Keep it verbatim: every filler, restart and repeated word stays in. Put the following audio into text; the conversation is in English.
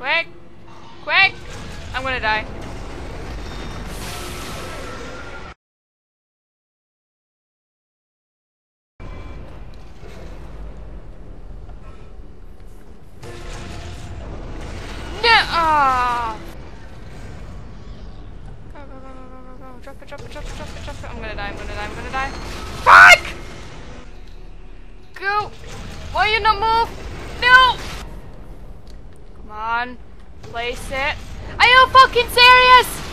Quick! Quick! I'm gonna die. No! Oh. Go, go, go, go, go, go, go. Drop it, drop it, drop it, drop it, drop it. I'm gonna die, I'm gonna die, I'm gonna die. Fuck! Go! Why you not move? No! Come on. Place it. Are you fucking serious?